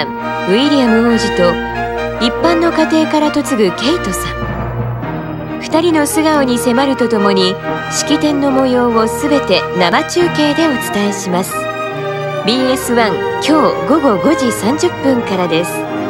ウィリアム王子と一般の家庭から嫁ぐケイトさん。2人の素顔に迫るとともに式典の模様をすべて生中継でお伝えします。 BS1 今日午後5時30分からです。